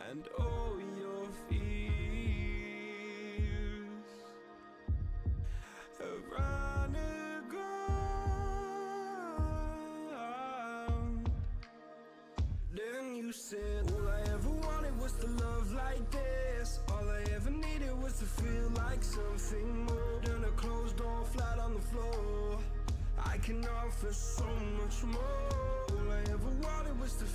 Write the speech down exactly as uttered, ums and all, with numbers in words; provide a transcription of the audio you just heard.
and all your fears have run aground. Then you said, all I ever wanted was to love like this. All I ever needed was to feel like something more than a closed door flat on the floor. I can offer so much more. All I ever wanted was to